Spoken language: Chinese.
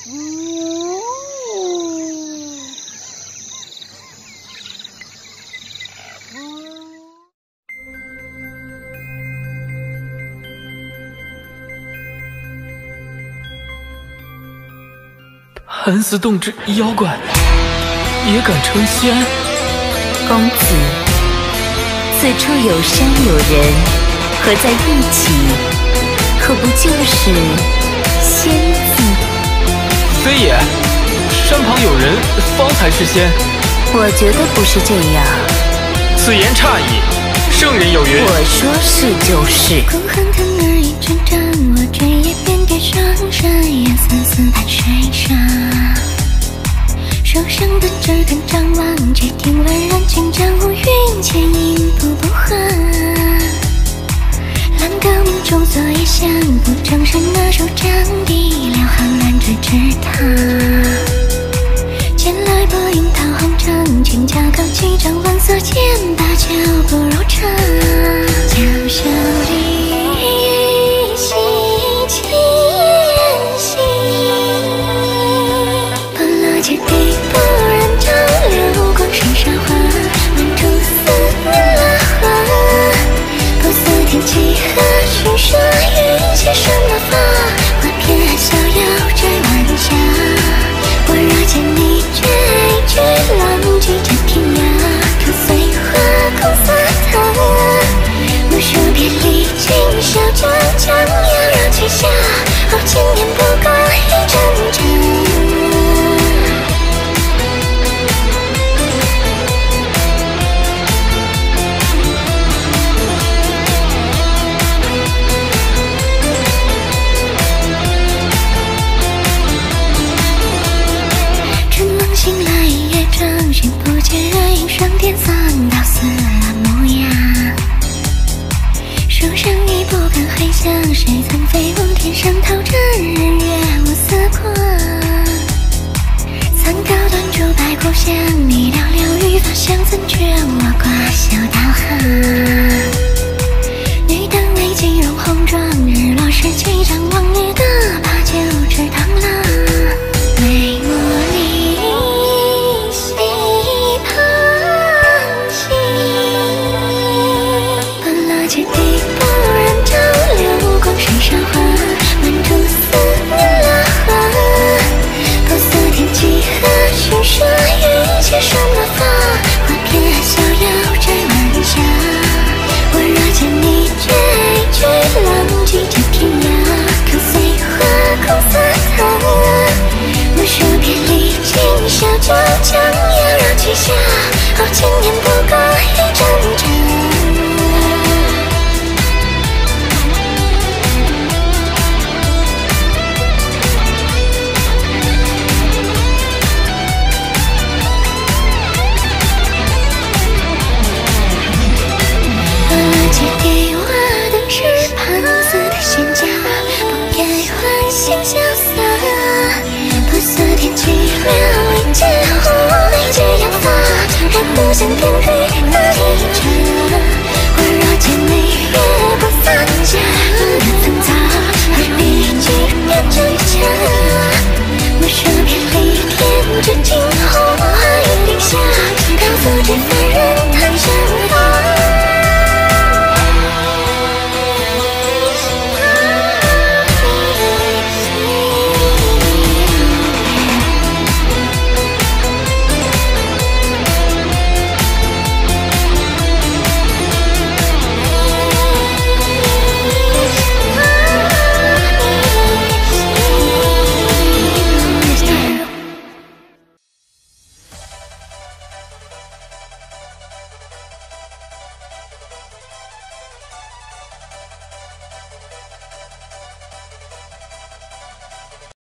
寒死动之妖怪，也敢成仙？ 公子，此处有山有人，合在一起，可不就是仙字？ 非也，山旁有人，方才是仙。 我觉得不是这样。 此言差矣，圣人有云。 我说是就是。 空恨腾而一阵阵，我追也遍地双山，烟丝丝盘水沙。手上的这根张望，只听宛然清江无云，牵引步步寒。蓝革命中昨夜相，不正是那首战地辽汉兰之之塔。前来播音讨红尘，请家高气张万色间，把酒不如茶。江袖离兮气烟兮，破了结地不染照流光水沙花，满珠思念拉花。不似天际何须说，云起什么发？花片逍遥摘晚霞。我若见你绝一句，浪迹这天涯，可随花空洒淌。莫说别离，今宵将将要绕七下，好千年不过一阵阵。醒来一夜长，寻不见人影，双天三道似模样。手上一拨干黑香，谁曾飞往天上讨真人月无丝光。残高断烛白骨香，你寥寥羽发香，怎劝我挂袖导航？女等美肌容红妆，日落时几张望你的把酒池螳螂。美茉莉结地不染照流光水沙花，满珠思念拉花。不似天际何须说，云起什么发？花片逍遥摘晚霞。我若见你绝一句，浪迹这天涯，可随花空洒淌。莫说别离，今宵就将要绕七下，好千年不过一阵阵。结地我等是盘丝的仙家，不该唤醒潇洒。不似天际妙一剑，红一截阳发，然不想偏离那一刹。我若见你月不散家，那层杂，何必几面真假？莫说别离，偏执惊鸿。